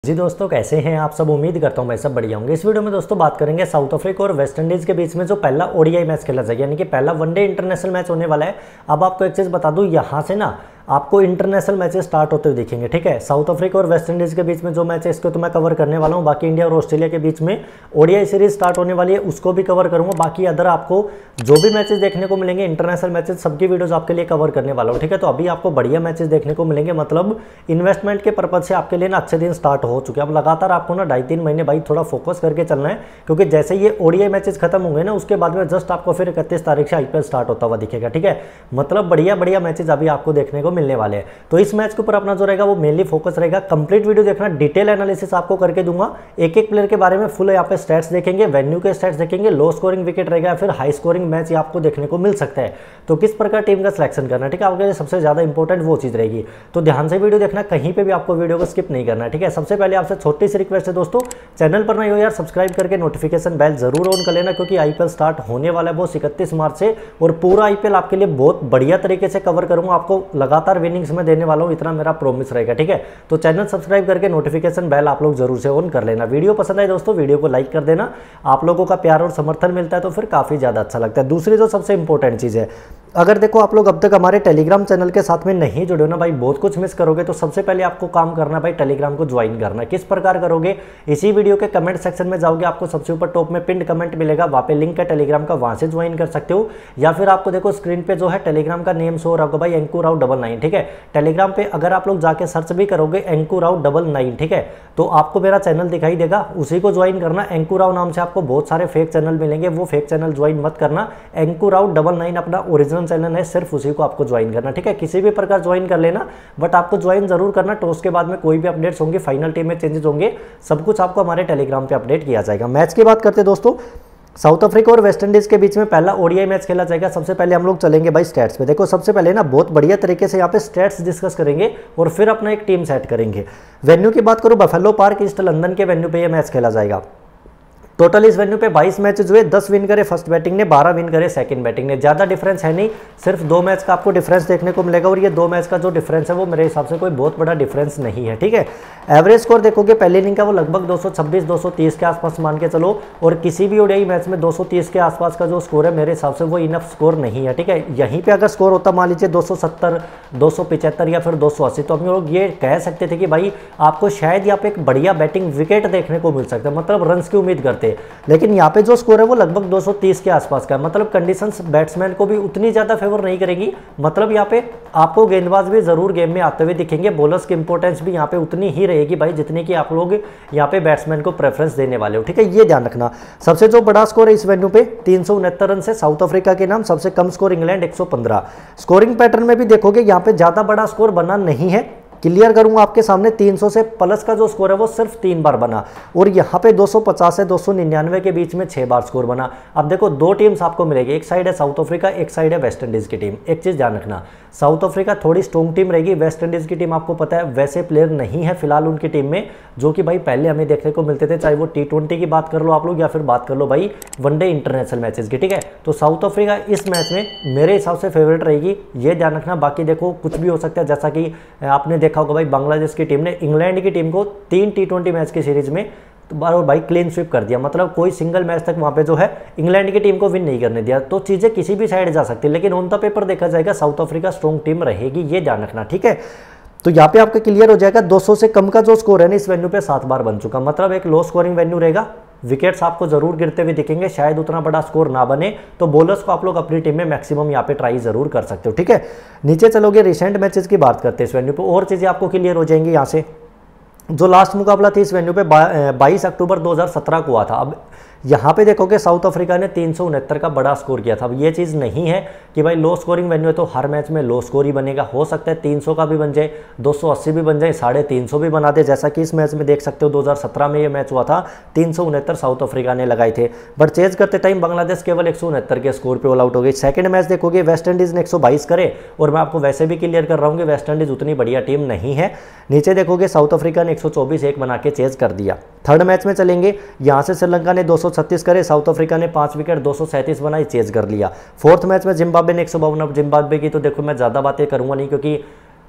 जी दोस्तों, कैसे हैं आप सब। उम्मीद करता हूं मैं सब बढ़िया होंगे। इस वीडियो में दोस्तों बात करेंगे साउथ अफ्रीका और वेस्ट इंडीज़ के बीच में जो पहला ओडीआई मैच खेला जाएगा, यानी कि पहला वनडे इंटरनेशनल मैच होने वाला है। अब आपको एक चीज़ बता दूं, यहाँ से ना आपको इंटरनेशनल मैचेस स्टार्ट होते हुए दिखेंगे। ठीक है, साउथ अफ्रीका और वेस्ट इंडीज़ के बीच में जो मैच है इसको तो मैं कवर करने वाला हूँ। बाकी इंडिया और ऑस्ट्रेलिया के बीच में ओडीआई सीरीज स्टार्ट होने वाली है, उसको भी कवर करूँगा। बाकी अदर आपको जो भी मैचेस देखने को मिलेंगे इंटरनेशनल मैचेस, सबकी वीडियोस आपके लिए कवर करने वाला हूँ। ठीक है, तो अभी आपको बढ़िया मैचेस देखने को मिलेंगे। मतलब इन्वेस्टमेंट के पर्पज से आपके लिए ना अच्छे दिन स्टार्ट हो चुके हैं। अब लगातार आपको ना 2.5-3 महीने भाई थोड़ा फोकस करके चलना है, क्योंकि जैसे ये ओडीआई मैचेस खत्म होंगे ना, उसके बाद में जस्ट आपको फिर 31 तारीख से आईपीएल स्टार्ट होता हुआ दिखेगा। ठीक है, मतलब बढ़िया बढ़िया मैचेस अभी आपको देखने को मिलने वाले हैं। तो इस मैच के ऊपर अपना जो रहेगा वो मेनली फोकस रहेगा। कंप्लीट वीडियो देखना, डिटेल एनालिसिस आपको करके दूंगा। एक एक प्लेयर के बारे में फुल यहाँ पे स्टैट्स देखेंगे, वेन्यू के स्टैट्स देखेंगे, लो स्कोरिंग विकेट रहेगा या फिर हाई स्कोरिंग मैच आपको देखने को मिल सकता है। तो किस प्रकार टीम का सिलेक्शन करना है, ठीक है, आपके लिए सबसे ज्यादा इंपॉर्टेंट वो चीज रहेगी। तो ध्यान से वीडियो देखना, कहीं पे भी आपको वीडियो को स्किप नहीं करना है। ठीक है, सबसे पहले आपसे छोटी सी रिक्वेस्ट है दोस्तों, चैनल पर नए हो यार सब्सक्राइब करके नोटिफिकेशन बेल जरूर ऑन कर लेना, क्योंकि आईपीएल स्टार्ट होने वाला है वो 31 मार्च से, और पूरा आईपीएल आपके लिए बहुत बढ़िया तरीके से कवर करूंगा। आपको लगातार विनिंग्स में देने वाला हूं, इतना मेरा प्रॉमिस रहेगा। ठीक है, तो चैनल सब्सक्राइब करके नोटिफिकेशन बेल आप लोग जरूर से ऑन कर लेना। वीडियो पसंद आए दोस्तों वीडियो को लाइक कर देना, आप लोगों का प्यार और समर्थन मिलता है तो फिर काफी ज्यादा अच्छा लगता है। दूसरी जो सबसे इंपॉर्टेंट चीज है, अगर देखो आप लोग अब तक हमारे टेलीग्राम चैनल के साथ में नहीं जुड़े हो ना भाई, बहुत कुछ मिस करोगे। तो सबसे पहले आपको काम करना है भाई, टेलीग्राम को ज्वाइन करना। किस प्रकार करोगे, इसी वीडियो के कमेंट सेक्शन में जाओगे, आपको सबसे ऊपर टॉप में पिन कमेंट मिलेगा, वहां पे लिंक है टेलीग्राम का, वहां से ज्वाइन कर सकते हो। या फिर आपको देखो स्क्रीन पे जो है टेलीग्राम का नेम शो हो रहा होगा भाई, एंकू राव 99। ठीक है, टेलीग्राम पे अगर आप लोग जाके सर्च भी करोगे एंकू राव 99, ठीक है, तो आपको मेरा चैनल दिखाई देगा, उसी को ज्वाइन करना। एंकू राव नाम से आपको बहुत सारे फेक चैनल मिलेंगे, वो फेक चैनल ज्वाइन मत करना। एंकू राव 99 अपना ओरिजिनल चैनल है, सिर्फ उसी को आपको ज्वाइन करना। ठीक है, किसी भी प्रकार ज्वाइन कर लेना, बट आपको ज्वाइन जरूर करना। टॉस के बाद में कोई भी अपडेट्स होंगे, फाइनल टीम में चेंजेस होंगे, सब कुछ आपको हमारे टेलीग्राम पे अपडेट किया जाएगा। मैच की बात करते हैं दोस्तों, साउथ अफ्रीका और वेस्ट इंडीज के बीच में पहला ओडीआई मैच खेला जाएगा। सबसे पहले हम लोग चलेंगे भाई स्टैट्स पे। देखो सबसे पहले ना बहुत बढ़िया तरीके से यहाँ पे स्टैट्स डिस्कस करेंगे और फिर अपना एक टीम सेट करेंगे। वेन्यू की बात करूँ, बफेलो पार्क ईस्ट लंदन के वेन्यू पे ये मैच खेला जाएगा। टोटल इस वेन्यू पे 22 मैचेस हुए, 10 विन करे फर्स्ट बैटिंग ने, 12 विन करे सेकंड बैटिंग ने। ज्यादा डिफरेंस है नहीं, सिर्फ 2 मैच का आपको डिफरेंस देखने को मिलेगा, और ये 2 मैच का जो डिफरेंस है वो मेरे हिसाब से कोई बहुत बड़ा डिफरेंस नहीं है। ठीक है, एवरेज स्कोर देखोगे पहले इनिंग का वो लगभग 226-230 के आसपास मान के चलो, और किसी भी ओडीआई मैच में 230 के आसपास का जो स्कोर है मेरे हिसाब से वो इनफ स्कोर नहीं है। ठीक है, यहीं पे अगर स्कोर होता मान लीजिए 270, 275 या फिर 280, तो हम लोग ये कह सकते थे कि भाई आपको शायद यहाँ पे एक बढ़िया बैटिंग विकेट देखने को मिल सकता है, मतलब रन्स की उम्मीद करते। लेकिन यहाँ पे जो स्कोर है वो लगभग 230 के आसपास का है, मतलब कंडीशंस बैट्समैन को भी उतनी ज्यादा फेवर नहीं करेगी। मतलब यहाँ पे आपको गेंदबाज भी जरूर गेम में आते हुए दिखेंगे, बॉलर्स की इंपॉर्टेंस भी यहाँ पे उतनी ही रहेगी भाई, जितनी कि आप लोग यहाँ पे बैट्समैन को प्रेफरेंस देने वाले हो। ठीक है, ये ध्यान रखना। सबसे जो बड़ा स्कोर है इस वेन्यू पे 369 रन से साउथ अफ्रीका के नाम, सबसे कम स्कोर इंग्लैंड 115। स्कोरिंग पैटर्न में भी देखोगे यहाँ पे ज्यादा बड़ा स्कोर बना नहीं है। क्लियर करूंगा आपके सामने, 300 से प्लस का जो स्कोर है वो सिर्फ 3 बार बना, और यहाँ पे 250 से 299 के बीच में 6 बार स्कोर बना। अब देखो 2 टीम्स आपको मिलेगी, एक साइड है साउथ अफ्रीका, एक साइड है वेस्ट इंडीज की टीम। एक चीज ध्यान रखना, साउथ अफ्रीका थोड़ी स्ट्रॉन्ग टीम रहेगी, वेस्ट इंडीज की टीम आपको पता है वैसे प्लेयर नहीं है फिलहाल उनकी टीम में, जो कि भाई पहले हमें देखने को मिलते थे, चाहे वो T20 की बात कर लो आप लोग या फिर बात कर लो भाई वनडे इंटरनेशनल मैचेस की। ठीक है, तो साउथ अफ्रीका इस मैच में मेरे हिसाब से फेवरेट रहेगी, ये ध्यान रखना। बाकी देखो कुछ भी हो सकता है, जैसा कि आपने देखा होगा भाई बांग्लादेश की टीम ने इंग्लैंड की टीम को 3 T20 मैच की सीरीज में और भाई क्लीन स्वीप कर दिया, मतलब कोई सिंगल मैच तक वहां पे जो है इंग्लैंड की टीम को विन नहीं करने दिया। तो चीजें किसी भी साइड जा सकती है, लेकिन ऑन द पेपर देखा जाएगा साउथ अफ्रीका स्ट्रॉन्ग टीम रहेगी, ये ध्यान रखना। ठीक है, तो यहाँ पे आपका क्लियर हो जाएगा। 200 से कम का जो स्कोर है ना इस वेन्यू पे 7 बार बन चुका, मतलब एक लो स्कोरिंग वेन्यू रहेगा। विकेट्स आपको जरूर गिरते हुए दिखेंगे, शायद उतना बड़ा स्कोर ना बने, तो बॉलर्स को आप लोग अपनी टीम में मैक्सिमम यहाँ पे ट्राई जरूर कर सकते हो। ठीक है, नीचे चलोगे रिसेंट मैचेस की बात करते हैं इस वेन्यू पे, और चीजें आपको क्लियर हो जाएंगी। यहाँ से जो लास्ट मुकाबला थी इस वेन्यू पे 22 अक्टूबर 2017 को हुआ था। अब यहाँ पे देखोगे साउथ अफ्रीका ने 369 का बड़ा स्कोर किया था। अब ये चीज़ नहीं है कि भाई लो स्कोरिंग वेन्यू है तो हर मैच में लो स्कोर ही बनेगा, हो सकता है 300 का भी बन जाए, 280 भी बन जाए, 350 भी बना दे, जैसा कि इस मैच में देख सकते हो 2017 में ये मैच हुआ था, 369 साउथ अफ्रीका ने लगाए थे, बट चेज करते टाइम बांग्लादेश केवल 169 के स्कोर पे ऑल आउट हो गई। सेकंड मैच देखोगे वेस्ट इंडीज ने 122 करे, और मैं आपको वैसे भी क्लियर कर रहा हूँ कि वेस्ट इंडीज उतनी बढ़िया टीम नहीं है। नीचे देखोगे साउथ अफ्रीका ने 124 एक बना के चेज कर दिया। थर्ड मैच में चलेंगे, यहाँ से श्रीलंका ने 236 करे, साउथ अफ्रीका ने 5 विकेट 237 बनाई, चेज कर लिया। फोर्थ मैच में जिम्बाब्वे ने 152, जिम्बाब्वे की तो देखो मैं ज़्यादा बातें करूंगा नहीं, क्योंकि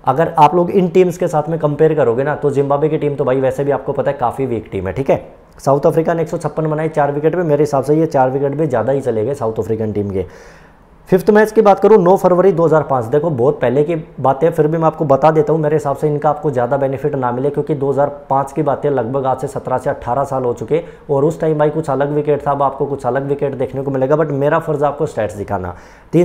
अगर आप लोग इन टीम्स के साथ में कंपेयर करोगे ना, तो जिम्बाब्वे की टीम तो भाई वैसे भी आपको पता है काफ़ी वीक टीम है, ठीक है। साउथ अफ्रीका ने 156 बनाई 4 विकेट पे, मेरे हिसाब से ये 4 विकेट भी ज़्यादा ही चले गए साउथ अफ्रीकन टीम के। फिफ्थ मैच की बात करूँ 9 फरवरी 2005, देखो बहुत पहले की बातें, फिर भी मैं आपको बता देता हूँ, मेरे हिसाब से इनका आपको ज़्यादा बेनिफिट ना मिले, क्योंकि 2005 की बातें लगभग आज से 17 से 18 साल हो चुके, और उस टाइम भाई कुछ अलग विकेट था, अब आपको कुछ अलग विकेट देखने को मिलेगा। बट मेरा फर्ज आपको स्टैट्स दिखाना।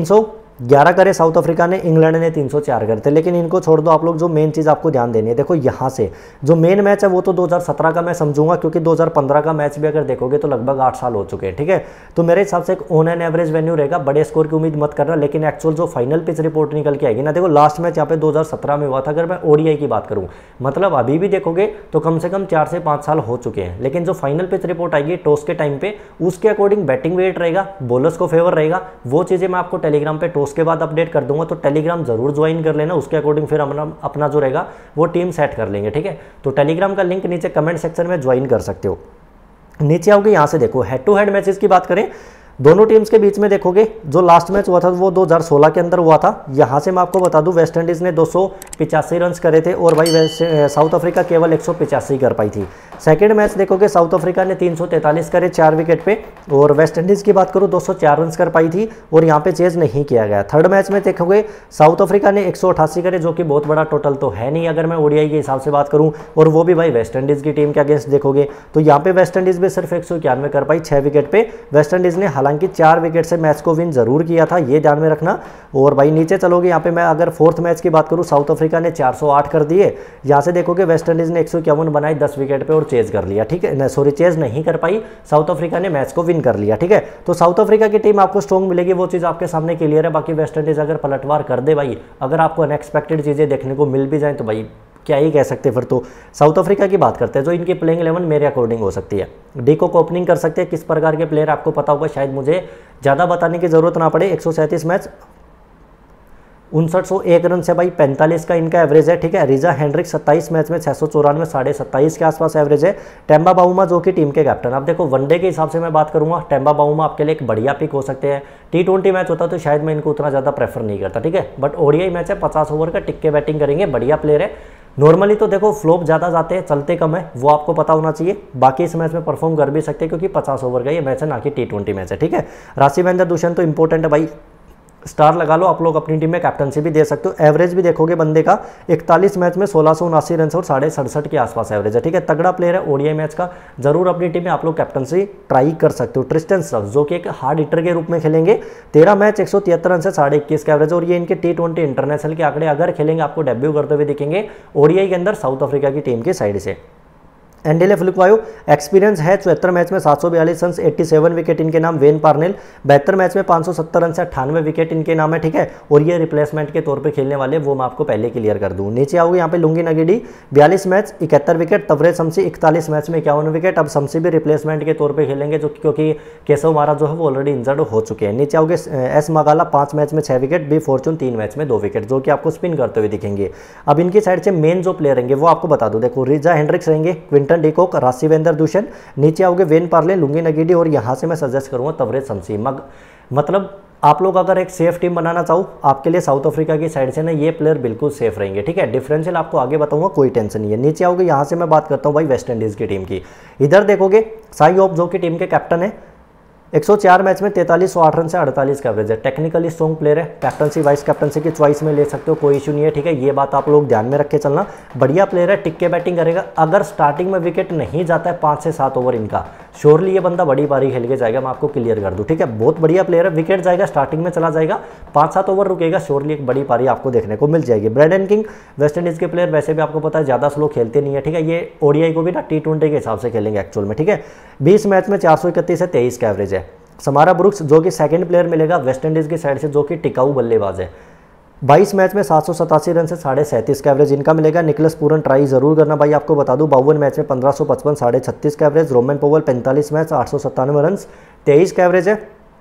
311 करे साउथ अफ्रीका ने, इंग्लैंड ने 304 करे थे। लेकिन इनको छोड़ दो आप लोग, जो मेन चीज़ आपको ध्यान देनी है, देखो यहाँ से जो मेन मैच है वो तो 2017 का मैं समझूंगा, क्योंकि 2015 का मैच भी अगर देखोगे तो लगभग 8 साल हो चुके हैं, ठीक है। तो मेरे हिसाब से एक ऑन एन एवरेज वेन्यू रहेगा, बड़े स्कोर की उम्मीद मत करना। लेकिन एक्चुअल जो फाइनल पिच रिपोर्ट निकल के आएगी ना, देखो लास्ट मैच यहाँ पे 2017 में हुआ था, अगर मैं ओडीआई की बात करूँ, मतलब अभी भी देखोगे तो कम से कम 4 से 5 साल हो चुके हैं। लेकिन जो फाइनल पिच रिपोर्ट आएगी टॉस के टाइम पे, उसके अकॉर्डिंग बैटिंग वेट रहेगा, बॉलर्स को फेवर रहेगा, वो चीज़ें मैं आपको टेलीग्राम पे टॉस के बाद अपडेट कर दूंगा। तो टेलीग्राम जरूर ज्वाइन कर लेना, उसके अकॉर्डिंग फिर अपना जो रहेगा वो टीम सेट कर लेंगे, ठीक है। तो टेलीग्राम का लिंक नीचे कमेंट सेक्शन में ज्वाइन कर सकते हो। नीचे आओगे यहाँ से देखो हेड टू हेड मैचेस की बात करें, दोनों टीम्स के बीच में देखोगे जो लास्ट मैच हुआ था वो 2016 के अंदर हुआ था। यहाँ से मैं आपको बता दूं वेस्ट इंडीज़ ने 285 रन करे थे, और भाई साउथ अफ्रीका केवल 185 कर पाई थी। सेकंड मैच देखोगे साउथ अफ्रीका ने 343 करे 4 विकेट पे, और वेस्ट इंडीज़ की बात करूँ 204 रन कर पाई थी, और यहाँ पे चेज नहीं किया गया। थर्ड मैच में देखोगे साउथ अफ्रीका ने 188 करे, जो कि बहुत बड़ा टोटल तो है नहीं अगर मैं ओडीआई के हिसाब से बात करूँ, और वो भी भाई वेस्ट इंडीज़ की टीम के अगेंस्ट देखोगे तो यहाँ पे वेस्ट इंडीज़ भी सिर्फ 191 कर पाई 6 विकेट पे। वेस्ट इंडीज़ ने हालांकि 4 विकेट से मैच को विन जरूर किया था, ये ध्यान में रखना। और भाई नीचे चलोगे यहाँ पे मैं अगर फोर्थ मैच की बात करूँ, साउथ अफ्रीका ने 408 कर दिए, यहाँ से देखोगे वेस्ट इंडीज़ ने 151 बनाई 10 विकेट पे और चेज कर लिया, ठीक है। सॉरी चेज नहीं कर पाई, साउथ अफ्रीका ने मैच को विन कर लिया, ठीक है। तो साउथ अफ्रीका की टीम आपको स्ट्रॉन्ग मिलेगी, वो चीज़ आपके सामने क्लियर है। बाकी वेस्ट इंडीज़ अगर पलटवार कर दे भाई, अगर आपको अनएक्सपेक्टेड चीज़ें देखने को मिल भी जाए तो भाई क्या ही कह सकते। फिर तो साउथ अफ्रीका की बात करते हैं, जो इनकी प्लेइंग 11 मेरे अकॉर्डिंग हो सकती है। डीको को ओपनिंग कर सकते हैं, किस प्रकार के प्लेयर आपको पता होगा, शायद मुझे ज़्यादा बताने की जरूरत ना पड़े। 137 मैच 5901 रन से भाई 45 का इनका एवरेज है, ठीक है। रिजा हेनरिक 27 मैच में 694 27.5 के आसपास एवरेज है। टेम्बा बाउमा जो कि टीम के कैप्टन, अब देखो वनडे के हिसाब से मैं बात करूंगा, टेम्बा बाउमा आपके लिए एक बढ़िया पिक हो सकते हैं। T20 मैच होता तो शायद मैं इनको उतना ज़्यादा प्रेफर नहीं करता, ठीक है। बट ओडीआई मैच है, 50 ओवर का टिक के बैटिंग करेंगे, बढ़िया प्लेयर है। नॉर्मली तो देखो फ्लॉप ज़्यादा जाते हैं, चलते कम है, वो आपको पता होना चाहिए। बाकी इस मैच में परफॉर्म कर भी सकते हैं, क्योंकि 50 ओवर का ये मैच है, ना कि T20 मैच है, ठीक है। राशिवेंद्र दुष्यंत तो इंपॉर्टेंट है भाई, स्टार लगा लो आप लोग, अपनी टीम में कैप्टनसी भी दे सकते हो। एवरेज भी देखोगे बंदे का 41 मैच में 1679 रन और 67.5 के आसपास एवरेज है, ठीक है। तगड़ा प्लेयर है, ओडीआई मैच का जरूर अपनी टीम में आप लोग कैप्टनसी ट्राई कर सकते हो। ट्रिस्टन स्टफ्स जो कि एक हार्ड हिटर के रूप में खेलेंगे, 13 मैच 173 रन से 21.5 का एवरेज, और ये इनके T20 इंटरनेशनल के आंकड़े अगर खेलेंगे आपको डेब्यू करते हुए दिखेंगे ओडीआई के अंदर साउथ अफ्रीका की टीम की साइड से। एंडेले फ्लुक्वायो एक्सपीरियंस है, 74 मैच में 742 रन 87 विकेट इनके नाम। वेन पार्नेल 72 मैच में 570 रन से 98 विकेट इनके नाम है, ठीक है। और ये रिप्लेसमेंट के तौर पे खेलने वाले, वो मैं आपको पहले क्लियर कर दूं। नीचे आओगे यहाँ पे Lungi Ngidi 42 match 71 wicket, Tabraiz Shamsi 41 match में 51 विकेट। अब शमसी भी रिप्लेसमेंट के तौर पर खेलेंगे, जो क्योंकि केशव महाराज जो है वो ऑलरेडी इंजर्ड हो चुके हैं। नीचे आओगे एस मगाला 5 मैच में 6 विकेट, बी फॉर्चून 3 मैच में 2 विकेट, जो कि आपको स्पिन करते हुए दिखेंगे। अब इनकी साइड से मेन जो प्लेयर रहेंगे वो आपको बता दूं, देखो रिजा हेंड्रिक्स रहेंगे, क्विंटन डिकॉक, राशिवेंद्र दुष्यंत। नीचे आओगे वेन पार्ले, लुंगी नगीडी, और यहां से मैं सजेस्ट करूंगा तवरेज शमसी। मतलब आप लोग अगर एक सेफ टीम बनाना चाहो, आपके लिए साउथ अफ्रीका की साइड से ना ये प्लेयर बिल्कुल सेफ रहेंगे, ठीक है। डिफरेंशियल आपको आगे बताऊंगा, कोई टेंशन नहीं है। नीचे आओगे यहां से मैं बात करता हूं भाई वेस्ट इंडीज की टीम की। इधर देखोगे साई ऑफ जो कि टीम के कैप्टन है, 104 मैच में 4308 रन से 48 का एवरेज है। टेक्निकली स्ट्रॉन्ग प्लेयर है, कैप्टनसी वाइस कैप्टनसी की चॉइस में ले सकते हो, कोई इशू नहीं है, ठीक है। ये बात आप लोग ध्यान में रख के चलना। बढ़िया प्लेयर है, टिक के बैटिंग करेगा। अगर स्टार्टिंग में विकेट नहीं जाता है 5 से 7 ओवर इनका, श्योरली ये बंदा बड़ी पारी खेल के जाएगा, मैं आपको क्लियर कर दूं, ठीक है। बहुत बढ़िया प्लेयर है, विकेट जाएगा स्टार्टिंग में चला जाएगा, 5-7 ओवर रुकेगा, श्योरली एक बड़ी पारी आपको देखने को मिल जाएगी। ब्रैडन किंग वेस्ट इंडीज के प्लेयर, वैसे भी आपको पता है ज़्यादा स्लो खेलते नहीं है, ठीक है। ये ओडीआई को भी ना T20 के हिसाब से खेलेंगे एक्चुअल में, ठीक है। 20 मैच में 431 से 23 का एवरेज है। समारा ब्रुक्स जो कि सेकंड प्लेयर मिलेगा वेस्ट इंडीज़ की साइड से, जो कि टिकाऊ बल्लेबाज है, 22 मैच में 787 रन से 37.5 का एवरेज इनका मिलेगा। निकलस पूरन ट्राई जरूर करना भाई, आपको बता दूं 52 मैच में 1555 36.5 का average. Rovman Powell 45 match 897 run 23 का एवरेज है।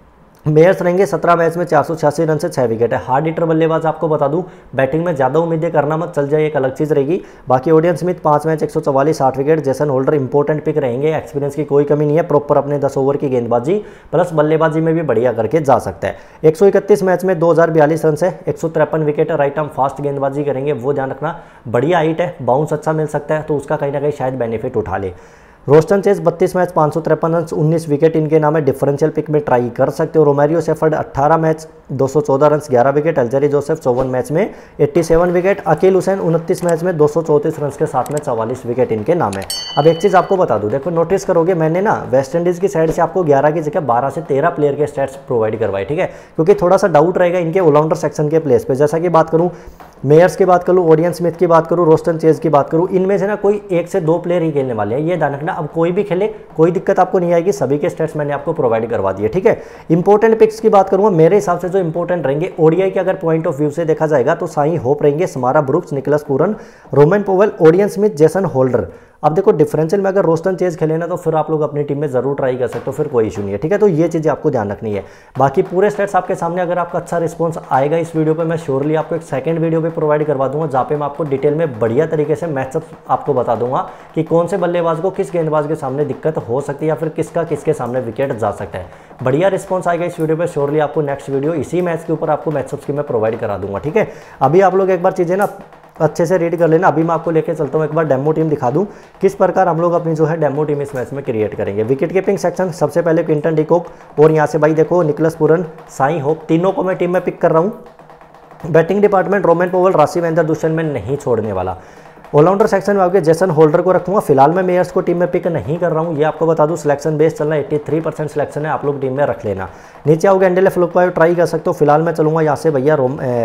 मेयर्स रहेंगे 17 मैच में 486 रन से 6 विकेट है। हार्ड हिटर बल्लेबाज आपको बता दूं, बैटिंग में ज़्यादा उम्मीदें करना मत, चल जाए एक अलग चीज़ रहेगी। बाकी Odean Smith 5 match 144 60 wicket. Jason Holder important pick रहेंगे, एक्सपीरियंस की कोई कमी नहीं है, प्रॉपर अपने 10 ओवर की गेंदबाजी प्लस बल्लेबाजी में भी बढ़िया करके जा सकता है। 131 मैच में 2042 रन से 153 विकेट है। राइट आर्म फास्ट गेंदबाजी करेंगे, वो ध्यान रखना। बढ़िया हाइट है, बाउंस अच्छा मिल सकता है, तो उसका कहीं ना कहीं शायद बेनिफिट उठा ले। Roston Chase 32 match 553 run 19 wicket इनके नाम है, डिफरेंशियल पिक में ट्राई कर सकते हो। Romario Shepherd 18 match 214 run 11 wicket. Alzarri Joseph 54 match में 87 विकेट। अकील हुसैन 29 मैच में 234 रन के साथ में 44 विकेट इनके नाम है। अब एक चीज़ आपको बता दूं, देखो नोटिस करोगे मैंने ना वेस्ट इंडीज़ की साइड से आपको 11 की जगह 12 से 13 प्लेयर के स्टैट्स प्रोवाइड करवाए, ठीक है, क्योंकि थोड़ा सा डाउट रहेगा इनके ऑलराउंडर सेक्शन के प्लेस पे। जैसा कि बात करूँ मेयर्स की बात करूँ, ओडियन स्मिथ की बात करूँ, रोस्टन चेज की बात करूँ, इनमें से ना कोई 1 से 2 प्लेयर ही खेलने वाले हैं, ये ध्यान रखना। अब कोई भी खेले कोई दिक्कत आपको नहीं आएगी, सभी के स्टेट्स मैंने आपको प्रोवाइड करवा दिए, ठीक है। इंपॉर्टेंट पिक्स की बात करूँगा, मेरे हिसाब से जो इंपॉर्टेंट रहेंगे ओडीआई के अगर पॉइंट ऑफ व्यू से देखा जाएगा तो साई होप रहेंगे, Shamarh Brooks, Nicholas Pooran, Rovman Powell, Odean Smith, Jason Holder. अब देखो डिफरेंशियल में अगर रोस्टन चेज खेले ना तो फिर आप लोग अपनी टीम में जरूर ट्राई कर सकते हो, फिर कोई इशू नहीं है, ठीक है। तो ये चीज़ें आपको ध्यान रखनी है। बाकी पूरे स्टेट्स आपके सामने, अगर आपका अच्छा रिस्पॉन्स आएगा इस वीडियो पे, मैं श्योरली आपको एक सेकंड वीडियो भी प्रोवाइड करवा दूंगा, जहाँ पे मैं आपको डिटेल में बढ़िया तरीके से मैचअप आपको बता दूंगा कि कौन से बल्लेबाज को किस गेंदबाज के सामने दिक्कत हो सकती है, या फिर किसका किसके सामने विकेट जा सकता है। बढ़िया रिस्पॉन्स आएगा इस वीडियो पर, श्योरली आपको नेक्स्ट वीडियो इसी मैच के ऊपर आपको मैचअप्स की मैं प्रोवाइड करा दूंगा, ठीक है। अभी आप लोग एक बार चीज़ें ना अच्छे से रीड कर लेना। अभी मैं आपको लेके चलता हूँ, एक बार डेमो टीम दिखा दूँ किस प्रकार हम लोग अपनी जो है डेमो टीम इस मैच में क्रिएट करेंगे। विकेट कीपिंग सेक्शन सबसे पहले क्विंटन डिकॉक, और यहाँ से भाई देखो निकोलस पूरन, साई होप, तीनों को मैं टीम में पिक कर रहा हूँ। Batting department Rovman Powell, Rassie van der Dussen में नहीं छोड़ने वाला। ऑलराउंडर सेक्शन में आगे जेसन होल्डर को रखूंगा। फिलहाल मैं मेयर्स को टीम में पिक नहीं कर रहा हूं, ये आपको बता दूं। सिलेक्शन बेस चलना 83% सिलेक्शन है, आप लोग टीम में रख लेना। नीचे आओगे एंडेले फ्लुकवायो ट्राई कर सकते हो। फिलहाल मैं चलूंगा यहाँ से भैया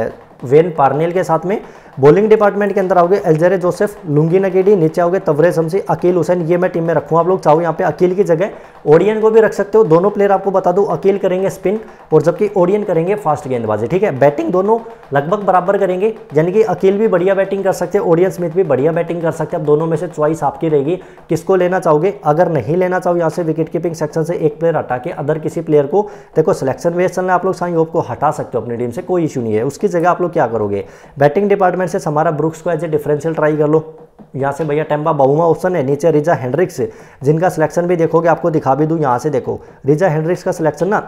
वेन पार्नेल के साथ में। बॉलिंग डिपार्टमेंट के अंदर आओगे एल्जेरे जोसेफ, लुंगी नगेडी, नीचे आओगे तवरे शमसी, अकील हुसैन, ये मैं टीम में रखूंगा। आप लोग चाहो यहाँ पे अकील की जगह ओडियन को भी रख सकते हो। दोनों प्लेयर आपको बता दूं, अकील करेंगे स्पिन और जबकि ओडियन करेंगे फास्ट गेंदबाजी, ठीक है। बैटिंग दोनों लगभग बराबर करेंगे, यानी कि अकील भी बढ़िया बैटिंग कर सकते हैं, ओडियन स्मिथ भी बढ़िया बैटिंग कर सकते हैं। अब दोनों में से चॉइस आपकी रहेगी, किसको लेना चाहोगे। अगर नहीं लेना चाहो यहाँ से विकेट कीपिंग सेक्शन से एक प्लेयर हटा के अदर किसी प्लेयर को, देखो सिलेक्शन बेस चलना, आप लोग साई होप को हटा सकते हो अपनी टीम से, कोई इशू नहीं है। उसकी जगह आप लोग क्या करोगे, बैटिंग डिपार्टमेंट से हमारा ब्रुक्स को एज ए डिफरेंशियल ट्राई कर लो। यहाँ से भैया टेम्बा बाउमा ऑप्शन है, नीचे रिजा हेंड्रिक्स, जिनका सिलेक्शन भी देखोगे, आपको दिखा भी दूं, यहाँ से देखो रिजा हेंड्रिक्स का सिलेक्शन ना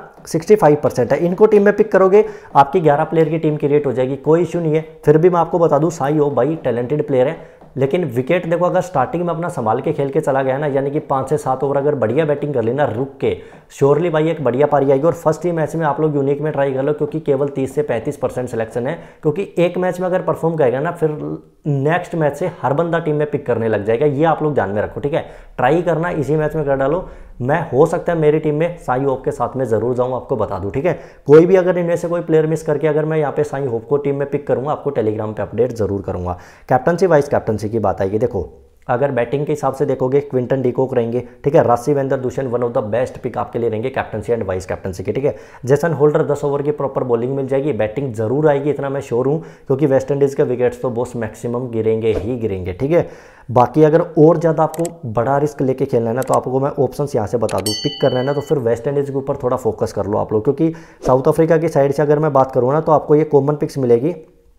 65% है। इनको टीम में पिक करोगे, आपकी 11 प्लेयर की टीम क्रिएट हो जाएगी, कोई इशू नहीं है। फिर भी मैं आपको बता दूं, साई हो भाई टैलेंटेड प्लेयर है, लेकिन विकेट देखो अगर स्टार्टिंग में अपना संभाल के खेल के चला गया ना, यानी कि 5 से 7 ओवर अगर बढ़िया बैटिंग कर लेना रुक के, श्योरली भाई एक बढ़िया पारी आएगी। और फर्स्ट ही मैच में आप लोग यूनिक में ट्राई कर लो, क्योंकि केवल 30 से 35% सिलेक्शन है, क्योंकि एक मैच में अगर परफॉर्म करेगा ना, फिर नेक्स्ट मैच से हर बंदा टीम में पिक करने लग जाएगा, ये आप लोग ध्यान में रखो, ठीक है। ट्राई करना इसी मैच में कर डालो। मैं हो सकता है मेरी टीम में साई होप के साथ में जरूर जाऊं, आपको बता दूं, ठीक है। कोई भी अगर इनमें से कोई प्लेयर मिस करके अगर मैं यहाँ पे साई होप को टीम में पिक करूंगा, आपको टेलीग्राम पे अपडेट जरूर करूंगा। कैप्टनसी वाइस कैप्टनसी की बात आएगी, देखो अगर बैटिंग के हिसाब से देखोगे क्विंटन डिकॉक रहेंगे, ठीक है। Rassie van der Dussen one of the best pick आपके लिए रहेंगे कैप्टनसी एंड वाइस कैप्टनसी के, ठीक है। जेसन होल्डर 10 ओवर की प्रॉपर बॉलिंग मिल जाएगी, बैटिंग जरूर आएगी, इतना मैं श्योर हूँ, क्योंकि वेस्ट इंडीज़ के विकेट्स तो बॉस मैक्सिमम गिरेंगे ही गिरेंगे, ठीक है। बाकी अगर और ज़्यादा आपको बड़ा रिस्क लेके खेलना है ना, तो आपको मैं ऑप्शंस यहाँ से बता दूँ, पिक करना है ना तो फिर वेस्ट इंडीज़ के ऊपर थोड़ा फोकस कर लो आप लोग, क्योंकि साउथ अफ्रीका की साइड से अगर मैं बात करूँ ना तो आपको ये कॉमन पिक्स मिलेगी।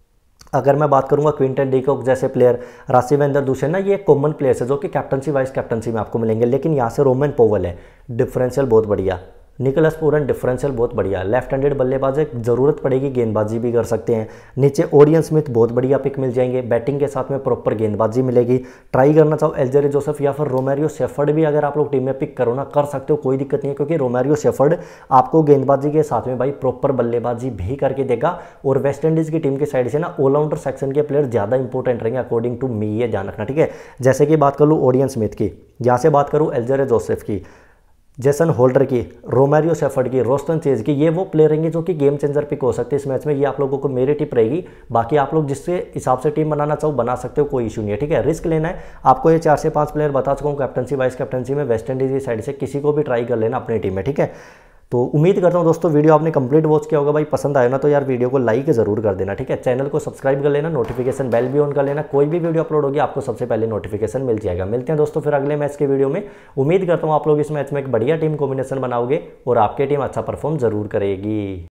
अगर मैं बात करूंगा क्विंटन डिकॉक जैसे प्लेयर, राशिवेंद्र दुष्यंत ना, ये कॉमन प्लेयर्स है जो कि कैप्टनसी वाइस कैप्टनसी में आपको मिलेंगे। लेकिन यहाँ से रोमन पोवेल है, डिफरेंशियल बहुत बढ़िया। निकोलस पूरन डिफरेंशियल बहुत बढ़िया, लेफ्ट हैंडेड बल्लेबाज है, जरूरत पड़ेगी गेंदबाजी भी कर सकते हैं। नीचे ओडियन स्मिथ बहुत बढ़िया पिक मिल जाएंगे, बैटिंग के साथ में प्रॉपर गेंदबाजी मिलेगी। ट्राई करना चाहो एल्जेरी जोसेफ या फिर रोमेरियो शेफर्ड भी अगर आप लोग टीम में पिक करो ना, कर सकते हो, कोई दिक्कत नहीं है, क्योंकि रोमेरियो शेफर्ड आपको गेंदबाजी के साथ में भाई प्रॉपर बल्लेबाजी भी करके देगा। और वेस्ट इंडीज़ की टीम की साइड से ना ऑलराउंडर सेक्शन के प्लेयर ज़्यादा इंपॉर्टेंट रहेंगे अकॉर्डिंग टू मी, ये ध्यान रखना, ठीक है। जैसे कि बात कर लूँ ओडियन स्मिथ की, यहाँ से बात करूँ एल्जेरी जोसेफ की, जेसन होल्डर की, रोमेरियो शेफर्ड की, रोस्टन चेज की, ये वो प्लेयर रहेंगे जो कि गेम चेंजर पिक हो सकते हैं इस मैच में। ये आप लोगों को मेरी टिप रहेगी। बाकी आप लोग जिससे हिसाब से टीम बनाना चाहो बना सकते हो, कोई इशू नहीं है, ठीक है। रिस्क लेना है आपको, ये 4 से 5 प्लेयर बता चुका हूँ कैप्टनसी वाइस कैप्टनसी में। वेस्ट इंडीज की साइड से किसी को भी ट्राई कर लेना अपनी टीम में, ठीक है। तो उम्मीद करता हूँ दोस्तों वीडियो आपने कंप्लीट वॉच किया होगा भाई। पसंद आया ना तो यार वीडियो को लाइक ज़रूर कर देना, ठीक है। चैनल को सब्सक्राइब कर लेना, नोटिफिकेशन बेल भी ऑन कर लेना, कोई भी वीडियो अपलोड होगी आपको सबसे पहले नोटिफिकेशन मिल जाएगा। मिलते हैं दोस्तों फिर अगले मैच के वीडियो में। उम्मीद करता हूँ आप लोग इस मैच में एक बढ़िया टीम कॉम्बिनेशन बनाओगे और आपकी टीम अच्छा परफॉर्म जरूर करेगी।